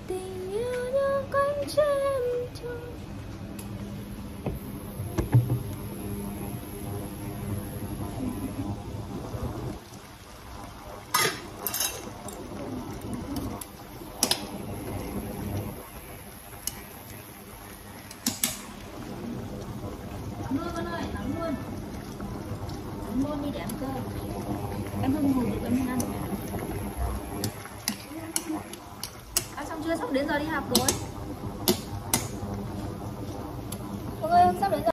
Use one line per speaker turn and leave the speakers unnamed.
tình yêu như cánh chim trời.
Nắm luôn con ơi, nắm luôn. Nắm luôn đi để ăn cơm. Em không ngủ được, em không ăn. Ăn xong chưa? Sắp đến giờ đi học rồi.
Mọi người sắp đến giờ